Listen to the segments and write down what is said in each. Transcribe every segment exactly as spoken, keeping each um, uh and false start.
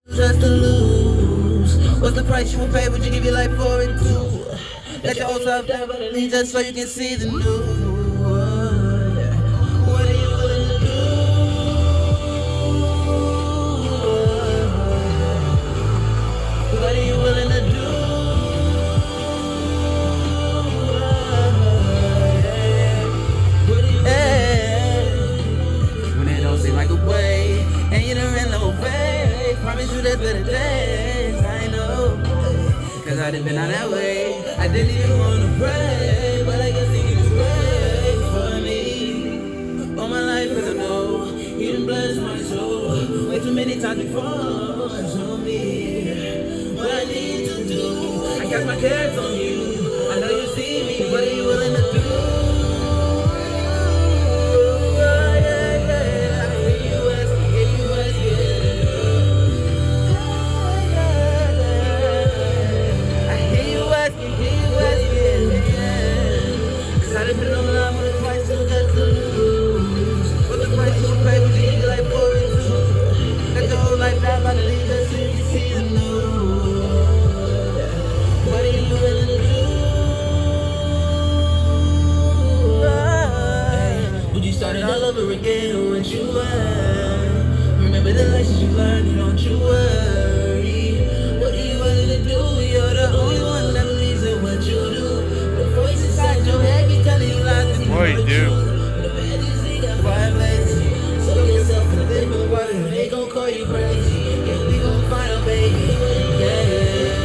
Just to lose. What's the price you would pay? Would you give your life for it too? Let your old self down, but leave just so you can see the new. What are you willing to do? What are you willing to do? When it don't seem like a way, and you done ran low way. Promise you there's better days, I know. Cause I done been on that way. I didn't even wanna pray, but I guess he was praying for me. All my life, cause I know he done blessed my soul way too many times before. Show me what I need to do. I got my cares on you. I know you see me. What are you willing to do? All over again, won't you worry? Remember the lessons you learned, don't you worry. What are you willing to do? You're the only one that believes in what you do. The voice inside your head keep telling you lies. What do you do? The bed you see got fireplace. Soak yourself in the living water, they gon' call you crazy. Yeah, we gon' find a baby. Yeah.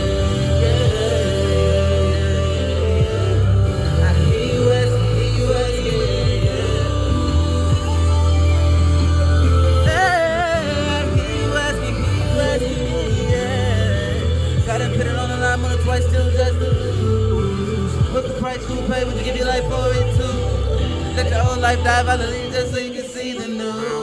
Twice still just to lose. What's the price you pay? Would you give your life for it too? Let your old life die by the lead just so you can see the news.